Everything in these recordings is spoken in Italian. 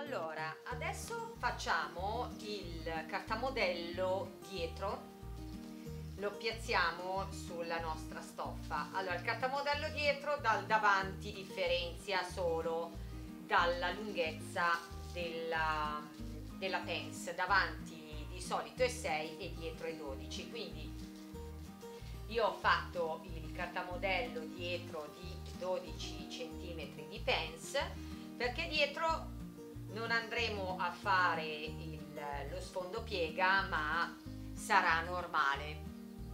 Allora, adesso facciamo il cartamodello dietro, lo piazziamo sulla nostra stoffa. Allora, il cartamodello dietro dal davanti differenzia solo dalla lunghezza della pens, davanti di solito è 6 e dietro è 12, quindi io ho fatto il cartamodello dietro di 12 cm di pens, perché dietro non andremo a fare lo sfondo piega, ma sarà normale.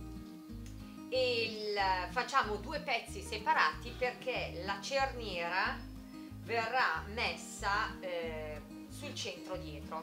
E facciamo due pezzi separati perché la cerniera verrà messa sul centro dietro.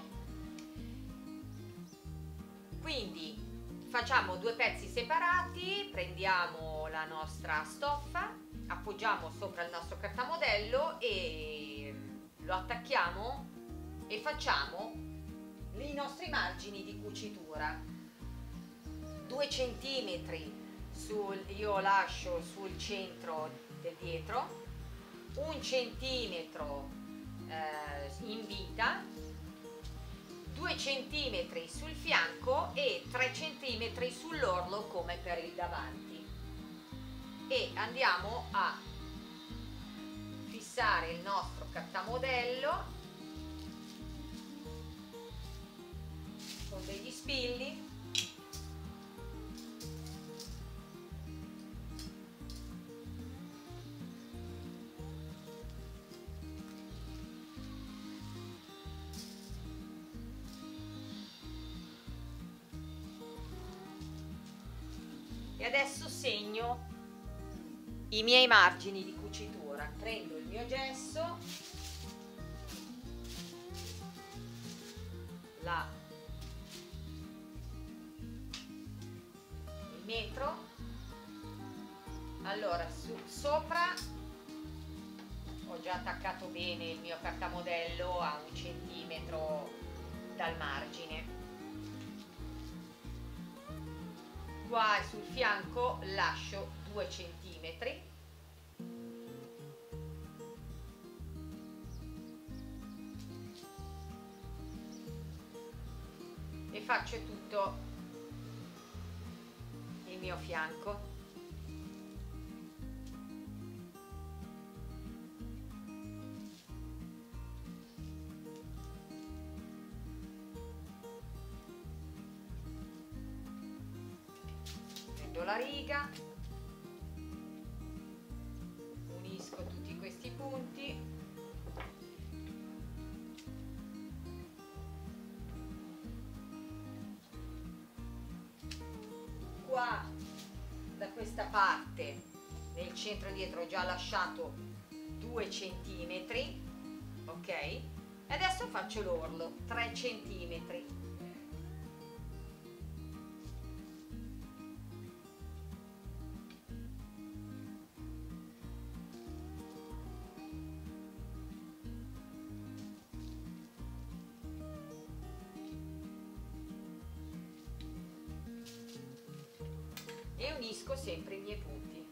Quindi facciamo due pezzi separati, prendiamo la nostra stoffa, appoggiamo sopra il nostro cartamodello e lo attacchiamo e facciamo i nostri margini di cucitura. 2 cm io lascio sul centro del dietro, 1 centimetro in vita, 2 cm sul fianco e 3 cm sull'orlo come per il davanti, e andiamo a fissare il nostro cartamodello con degli spilli. E adesso segno i miei margini di cucitura. Prendo il mio gesso, il metro. Allora, sopra ho già attaccato bene il mio cartamodello a 1 centimetro dal margine. Qua sul fianco lascio 2 centimetri e faccio tutto il mio fianco. La riga, unisco tutti questi punti, qua da questa parte nel centro dietro ho già lasciato 2 centimetri, ok, e adesso faccio l'orlo 3 centimetri. E unisco sempre i miei punti.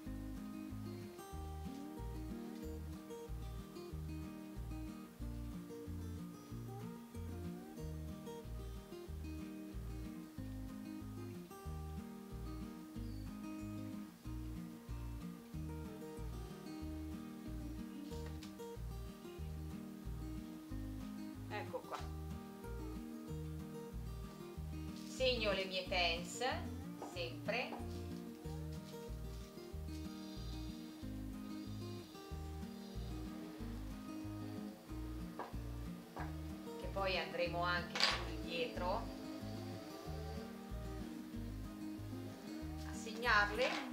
Ecco qua. Segno le mie pens sempre. Poi andremo anche sul dietro a segnarle.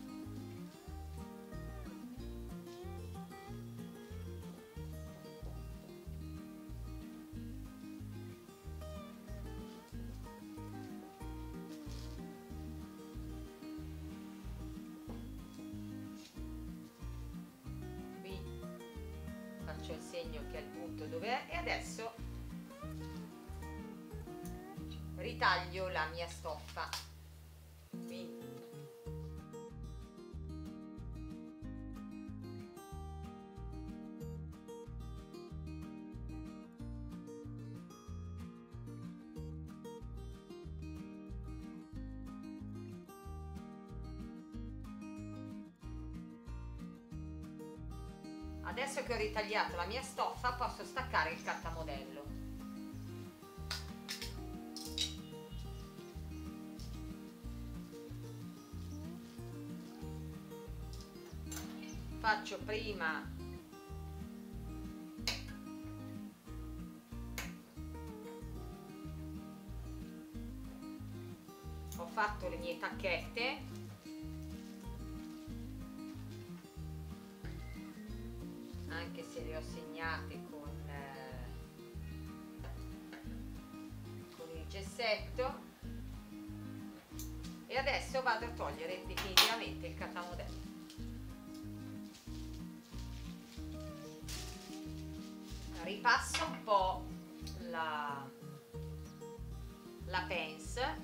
Qui faccio il segno che è il punto dove è e adesso ritaglio la mia stoffa. Quindi Adesso che ho ritagliato la mia stoffa posso staccare il cartamodello. Faccio prima ho fatto le mie tacchette, anche se le ho segnate con il gessetto, e adesso vado a togliere definitivamente il cartamodello. Ripasso un po' la pence,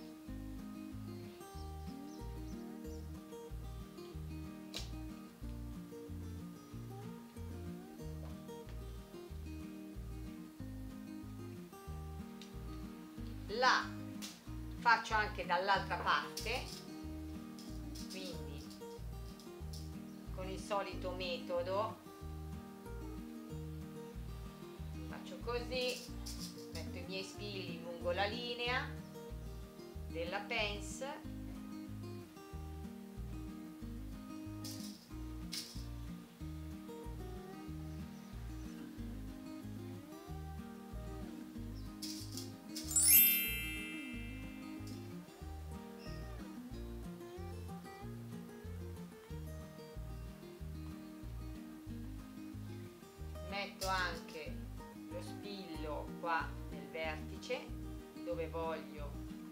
la faccio anche dall'altra parte, quindi con il solito metodo faccio così, metto i miei spilli lungo la linea della pence, metto anche lo spillo qua nel vertice dove voglio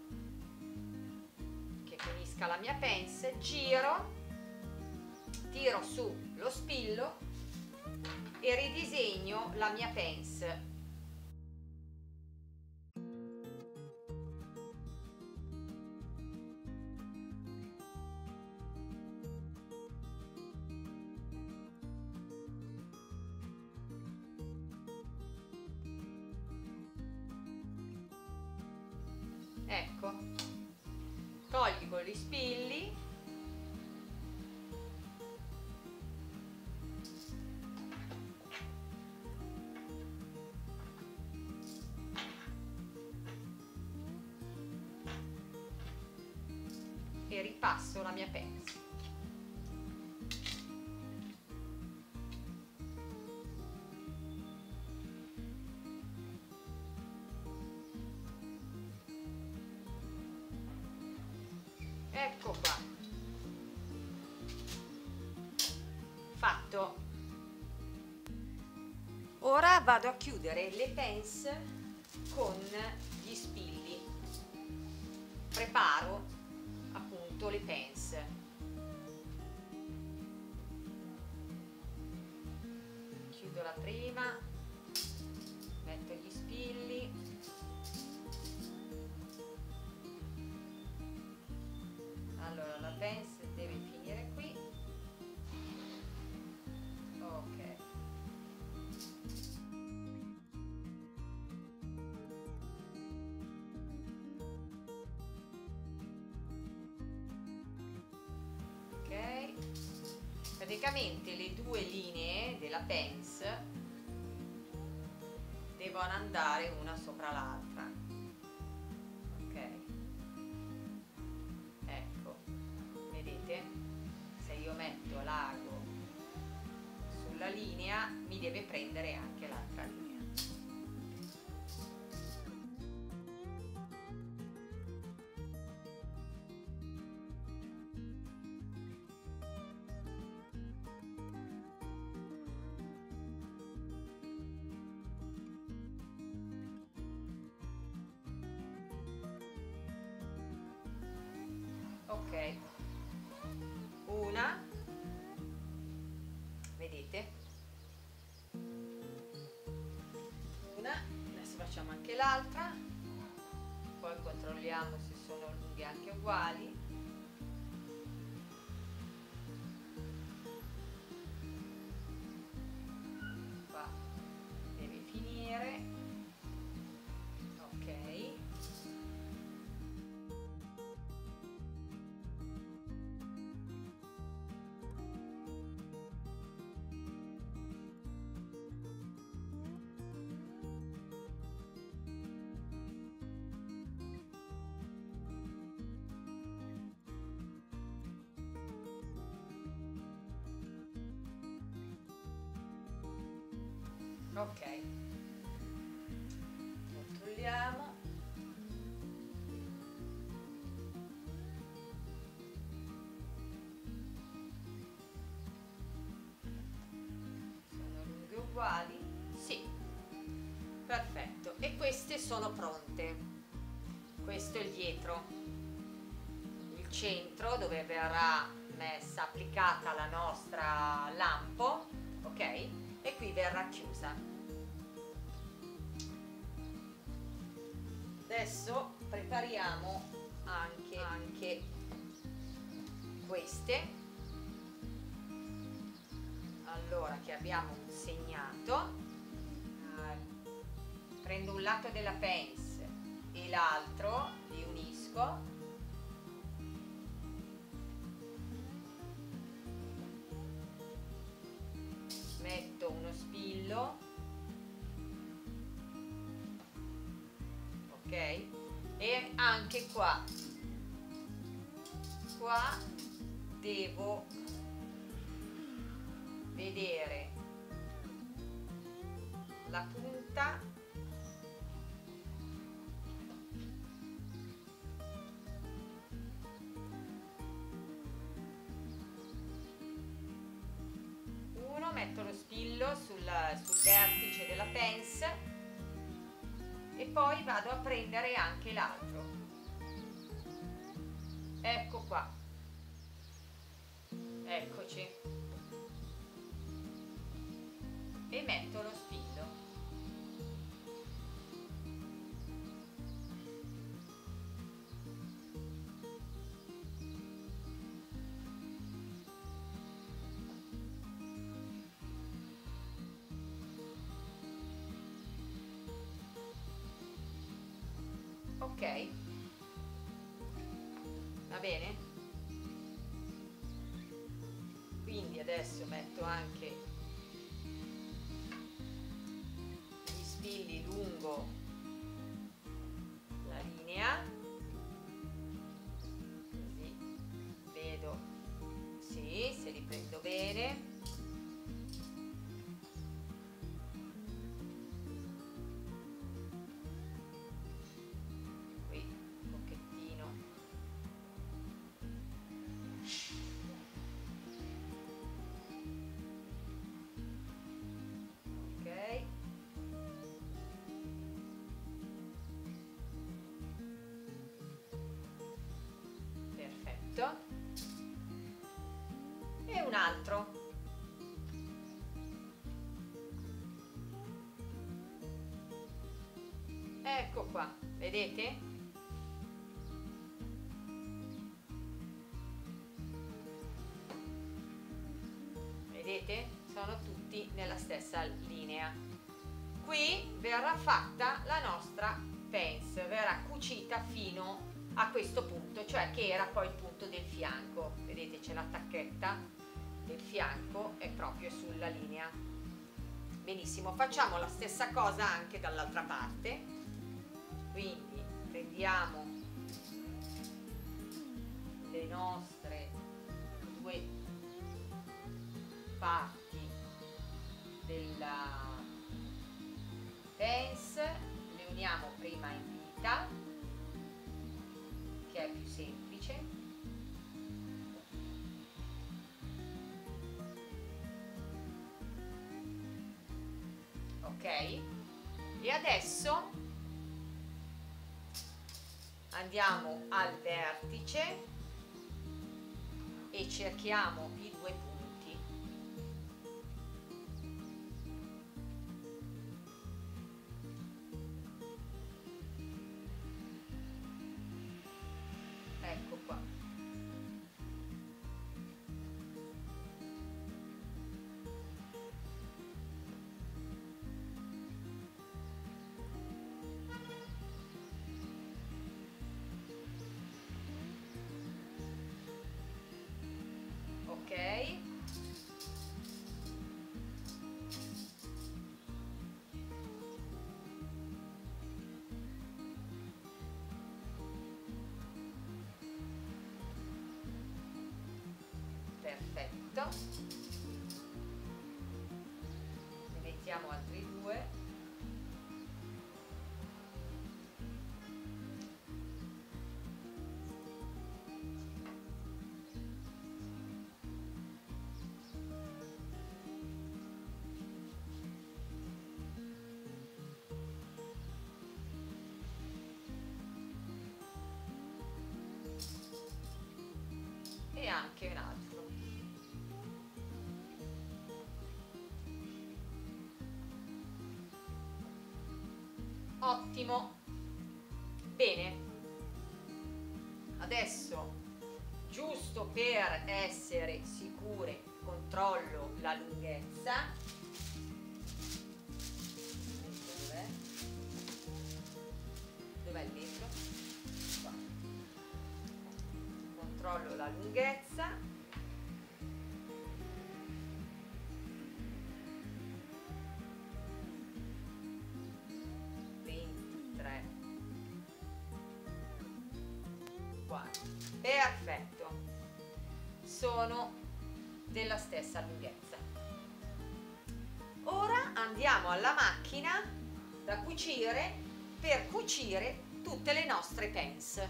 che finisca la mia pence, giro, tiro su lo spillo e ridisegno la mia pence. Ecco, tolgo gli spilli, e ripasso la mia pence. Ecco qua, fatto. Ora vado a chiudere le pence con gli spilli, preparo appunto le pence. Chiudo la prima, metto gli spilli, allora la pence deve finire qui, ok, ok, praticamente le due linee della pence devono andare una sopra l'altra, ok. Ecco, vedete, se io metto l'ago sulla linea mi deve prendere anche l'altra linea. Ok, una, vedete, una, adesso facciamo anche l'altra, poi controlliamo se sono lunghe anche uguali. Qua deve finire, ok. Ok, controlliamo. Sono lunghe uguali? Sì, perfetto. E queste sono pronte. Questo è il dietro, il centro dove verrà messa, applicata la nostra lampo, ok? E qui verrà chiusa. Adesso prepariamo anche queste. Allora, che abbiamo segnato, prendo un lato della pence e l'altro, li unisco, metto uno spillo, ok, e anche qua devo vedere la punta uno, metto lo spillo sul vertice della pence e poi vado a prendere anche l'altro, ecco qua, eccoci, e metto lo spillo. Ok, va bene? Quindi adesso metto anche gli spilli lungo la linea, così vedo, sì, se li prendo bene. Qui un pochettino. Ok. Perfetto. E un altro. Ecco qua, vedete? Vedete? Sono tutti nella stessa linea. Qui verrà fatta la nostra pence, verrà cucita fino a questo punto, cioè che era poi il punto del fianco. Vedete, c'è la tacchetta del fianco, è proprio sulla linea. Benissimo, facciamo la stessa cosa anche dall'altra parte. Quindi prendiamo le nostre due parti della pence, le uniamo prima in vita, che è più semplice, ok? E adesso andiamo al vertice e cerchiamo i due punti. Ecco qua. Ok. Perfetto. Ne mettiamo altri due. Ottimo. Bene, adesso, giusto per essere sicure, controllo la lunghezza. Dov'è il vetro? Qua. Controllo la lunghezza. Perfetto, sono della stessa lunghezza. Ora andiamo alla macchina da cucire per cucire tutte le nostre pence.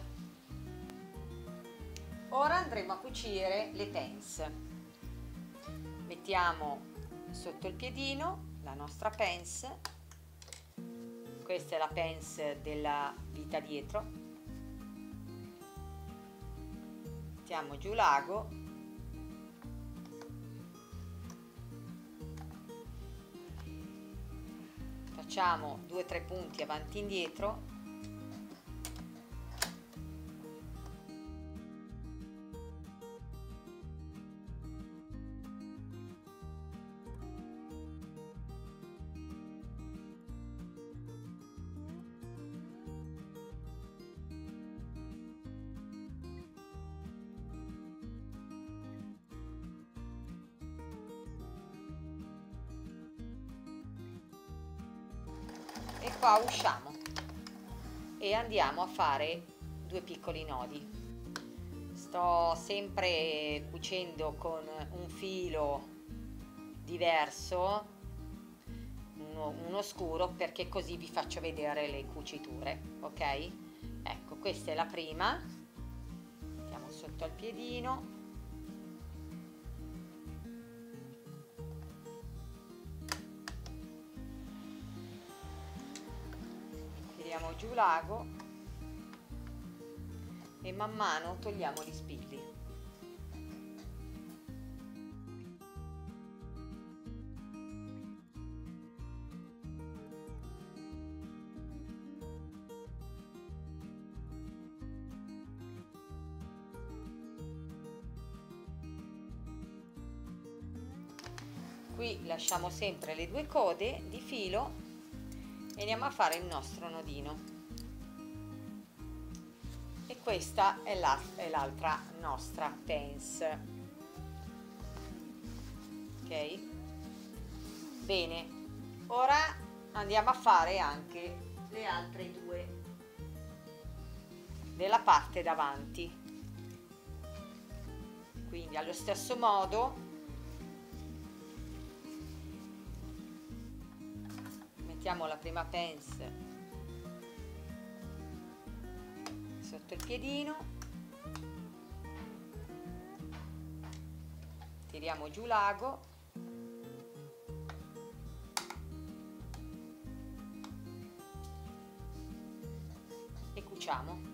Ora andremo a cucire le pence. Mettiamo sotto il piedino la nostra pence. Questa è la pence della vita dietro. Mettiamo giù l'ago, facciamo 2-3 punti avanti e indietro, e qua usciamo e andiamo a fare 2 piccoli nodi. Sto sempre cucendo con un filo diverso, uno scuro, perché così vi faccio vedere le cuciture, ok? Ecco, questa è la prima, mettiamo sotto al piedino. Tiriamo giù l'ago e man mano togliamo gli spilli. Qui lasciamo sempre le 2 code di filo e andiamo a fare il nostro nodino. E questa è l'altra nostra pence. Ok? Bene, ora andiamo a fare anche le altre 2 della parte davanti. Quindi allo stesso modo mettiamo la prima pence sotto il piedino, tiriamo giù l'ago e cuciamo.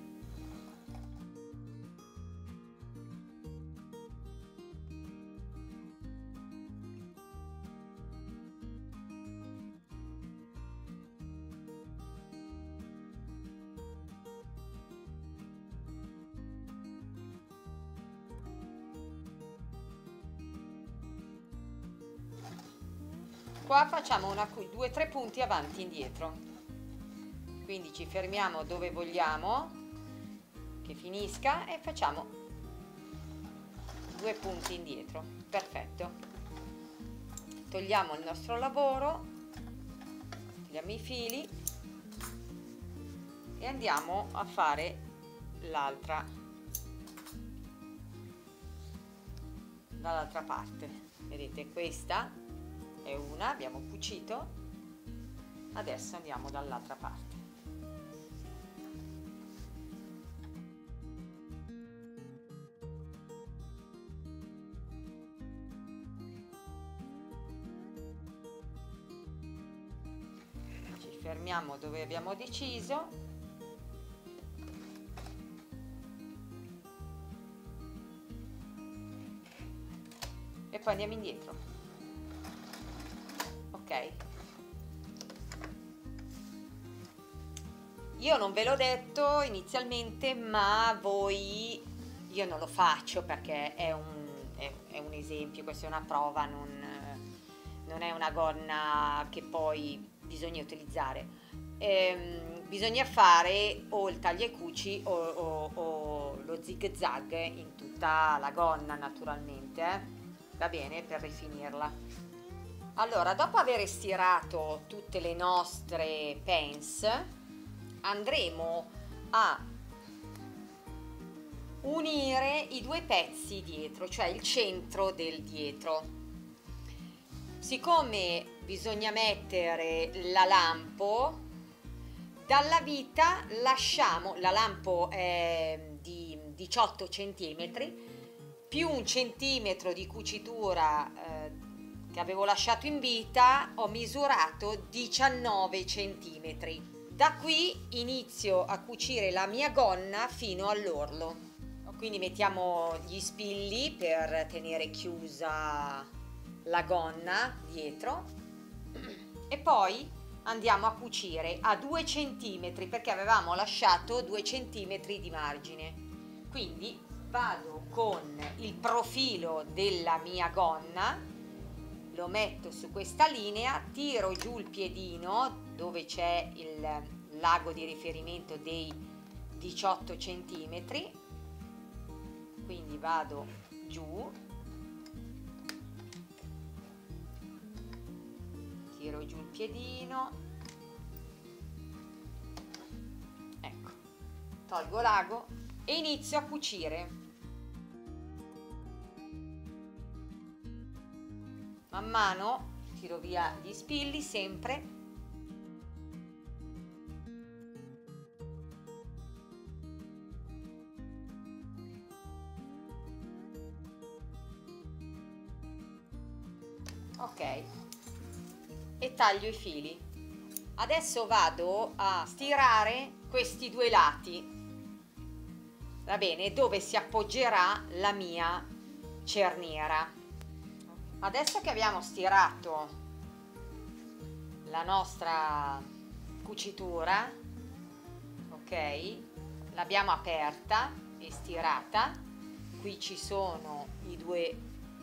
Qua facciamo 2-3 punti avanti e indietro, quindi ci fermiamo dove vogliamo che finisca e facciamo 2 punti indietro. Perfetto, togliamo il nostro lavoro, togliamo i fili e andiamo a fare l'altra dall'altra parte. Vedete, questa è una, abbiamo cucito, adesso andiamo dall'altra parte. Ci fermiamo dove abbiamo deciso e poi andiamo indietro. Ok, Io non ve l'ho detto inizialmente, ma voi, io non lo faccio perché è un esempio, questa è una prova, non è una gonna che poi bisogna utilizzare. Bisogna fare o il taglia e cuci o lo zig zag in tutta la gonna, naturalmente, va bene, per rifinirla. Allora, dopo aver stirato tutte le nostre pens, andremo a unire i due pezzi dietro, cioè il centro del dietro. Siccome bisogna mettere la lampo, dalla vita lasciamo, la lampo è di 18 cm, più 1 centimetro di cucitura che avevo lasciato in vita, ho misurato 19 centimetri. Da qui inizio a cucire la mia gonna fino all'orlo. Quindi mettiamo gli spilli per tenere chiusa la gonna dietro e poi andiamo a cucire a 2 centimetri perché avevamo lasciato 2 centimetri di margine. Quindi vado con il profilo della mia gonna, lo metto su questa linea, tiro giù il piedino dove c'è il l'ago di riferimento dei 18 centimetri, quindi vado giù, tiro giù il piedino, ecco, tolgo l'ago e inizio a cucire. Man mano tiro via gli spilli sempre. Ok, e taglio i fili. Adesso vado a stirare questi due lati, va bene, dove si appoggerà la mia cerniera. Adesso che abbiamo stirato la nostra cucitura, ok, l'abbiamo aperta e stirata, qui ci sono i due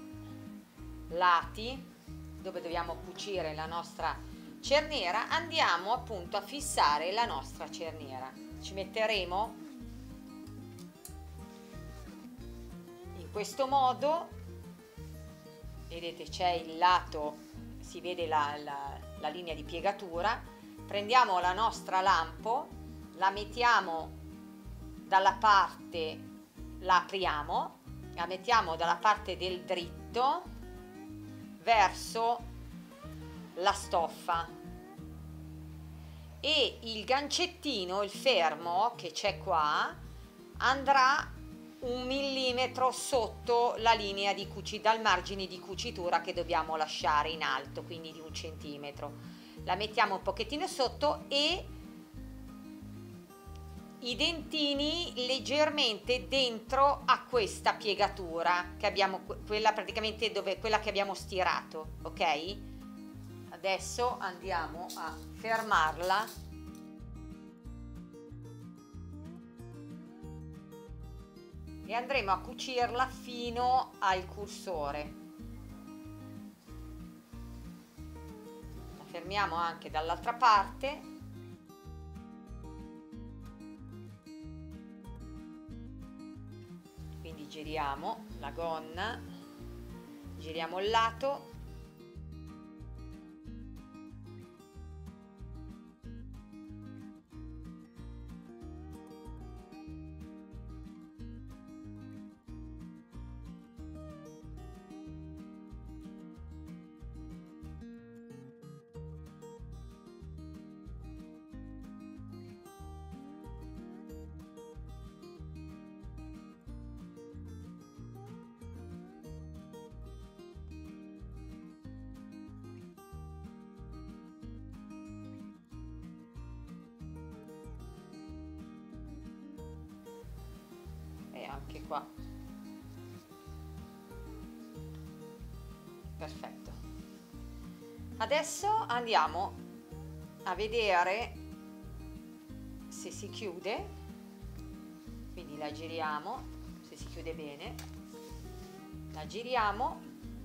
lati dove dobbiamo cucire la nostra cerniera, andiamo appunto a fissare la nostra cerniera. Ci metteremo in questo modo, vedete c'è il lato, si vede la linea di piegatura, prendiamo la nostra lampo, la mettiamo dalla parte, la apriamo, la mettiamo dalla parte del dritto verso la stoffa e il gancettino, il fermo che c'è qua, andrà 1 millimetro sotto la linea di dal margine di cucitura che dobbiamo lasciare in alto, quindi di 1 centimetro. La mettiamo un pochettino sotto e i dentini leggermente dentro a questa piegatura che abbiamo, quella praticamente dove, quella che abbiamo stirato, ok? Adesso andiamo a fermarla e andremo a cucirla fino al cursore. La fermiamo anche dall'altra parte. Quindi giriamo la gonna, giriamo il lato. Anche qua, perfetto. Adesso andiamo a vedere se si chiude, quindi la giriamo, se si chiude bene, la giriamo,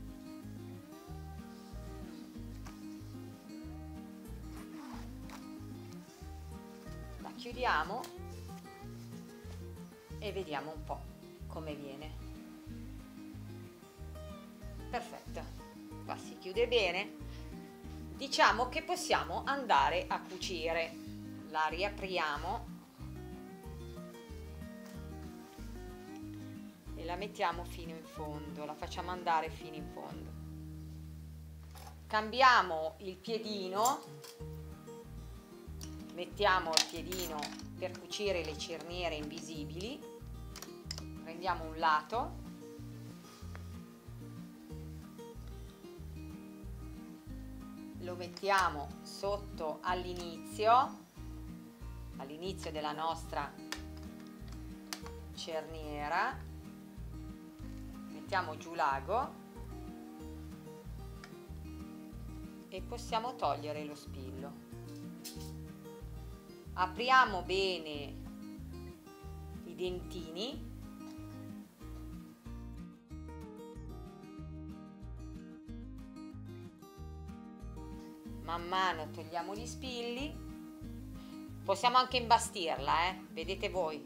la chiudiamo e vediamo un po' come viene. Perfetto, qua si chiude bene. Diciamo che possiamo andare a cucire. La riapriamo e la mettiamo fino in fondo, la facciamo andare fino in fondo. Cambiamo il piedino, mettiamo il piedino per cucire le cerniere invisibili, prendiamo un lato, lo mettiamo sotto all'inizio della nostra cerniera, mettiamo giù l'ago e possiamo togliere lo spillo. Apriamo bene i dentini, man mano togliamo gli spilli. Possiamo anche imbastirla, vedete voi.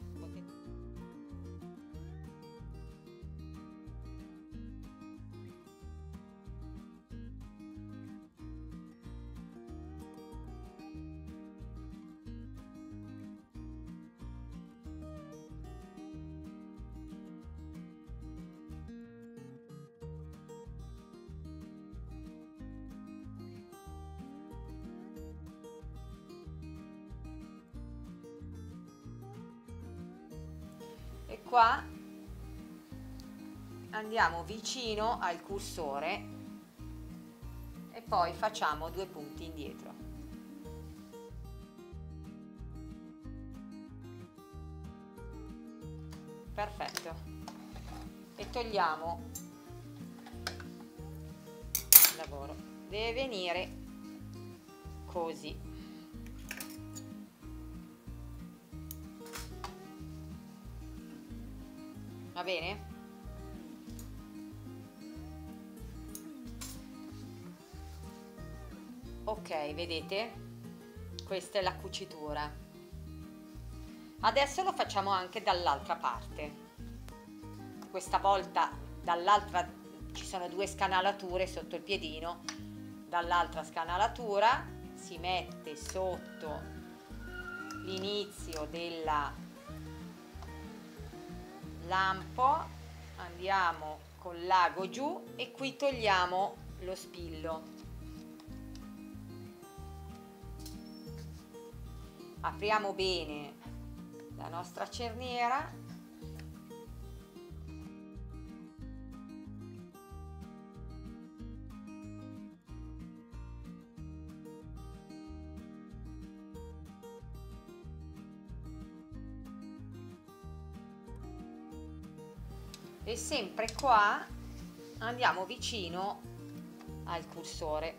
E qua andiamo vicino al cursore e poi facciamo 2 punti indietro. Perfetto. E togliamo il lavoro. Deve venire così. Va bene? Ok, vedete? Questa è la cucitura. Adesso lo facciamo anche dall'altra parte. Questa volta dall'altra ci sono 2 scanalature sotto il piedino. Dall'altra scanalatura si mette sotto l'inizio della lampo, andiamo con l'ago giù e qui togliamo lo spillo. Apriamo bene la nostra cerniera . E sempre qua andiamo vicino al cursore,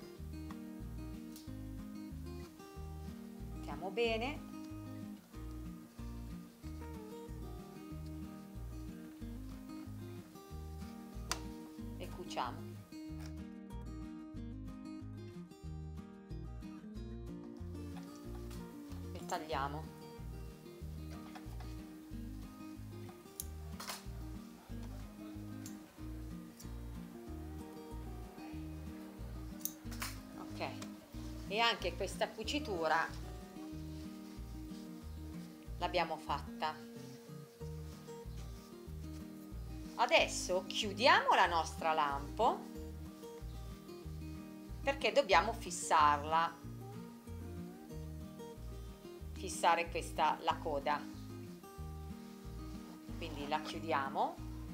mettiamo bene e cuciamo. E tagliamo. E anche questa cucitura l'abbiamo fatta. Adesso chiudiamo la nostra lampo perché dobbiamo fissarla, fissare la coda. Quindi la chiudiamo,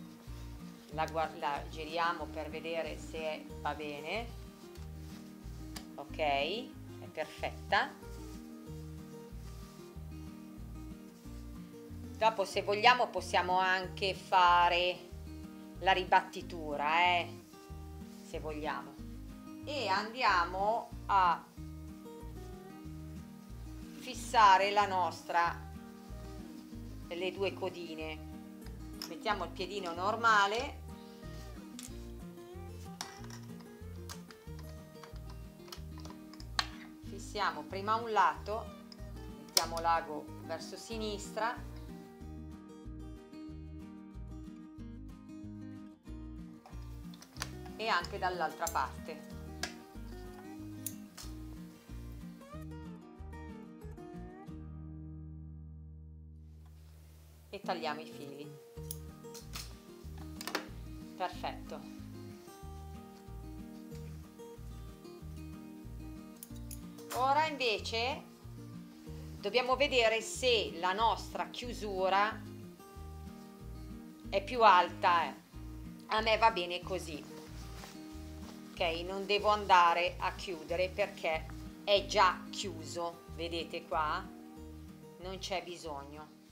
la giriamo per vedere se va bene. Ok, è perfetta. Dopo, se vogliamo, possiamo anche fare la ribattitura, se vogliamo. E andiamo a fissare le due codine. Mettiamo il piedino normale, fissiamo prima un lato, mettiamo l'ago verso sinistra e anche dall'altra parte. E tagliamo i fili. Perfetto. Ora invece dobbiamo vedere se la nostra chiusura è più alta. A me va bene così. Ok, non devo andare a chiudere perché è già chiuso, vedete qua? Non c'è bisogno.